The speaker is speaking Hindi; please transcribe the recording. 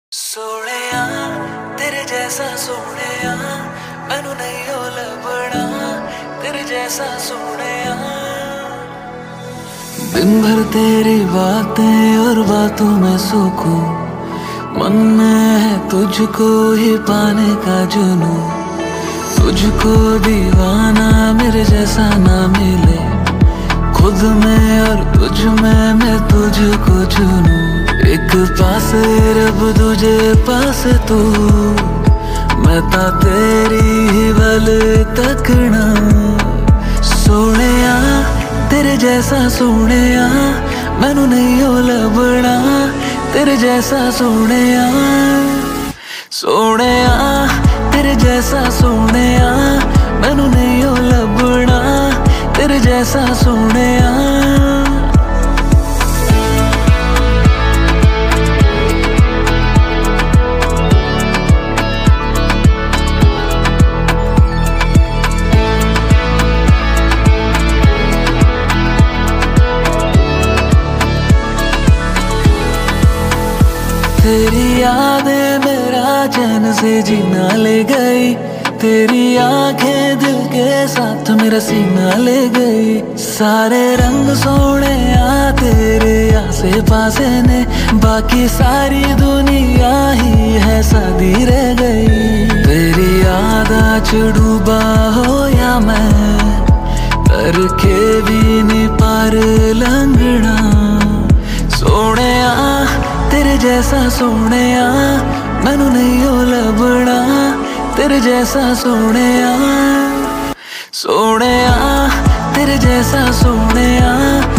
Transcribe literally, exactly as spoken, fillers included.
सोहणिया तेरे जैसा सोहणिया मैनू नहीं हो लभना तेरे जैसा सोहणिया। दिन भर तेरी बातें और बातों में सुकून, मन में है तुझको ही पाने का जुनून। तुझको दीवाना मेरे जैसा ना मिले, खुद में और तुझ में मैं तुझको चुनूं। एक पास रब दूजे पास तू, मैं ता तेरी ही बल तकना। सोहणिया तेरे जैसा सोहणिया मैनू नहीं हो लभना तेरे जैसा सोहणिया। सोहणिया तेरे जैसा सोहणिया मैनू नहीं हो लभना तेरे जैसा सोहणिया। तेरी यादें मेरा चैन से जीना ले गई, तेरी आंखें दिल के साथ मेरा सीना ले गई। सारे रंग सोने आ तेरे आसे पासे ने, बाकी सारी दुनिया ही है सादी रह गई। तेरी याद आज डूबा हो या मैं, करके भी नहीं पार लंघना। सोहणिया तेरे जैसा सोहणिया मैनू नहीं हो लभना तेरे जैसा सोहणिया। सोहणिया तेरे जैसा सोहणिया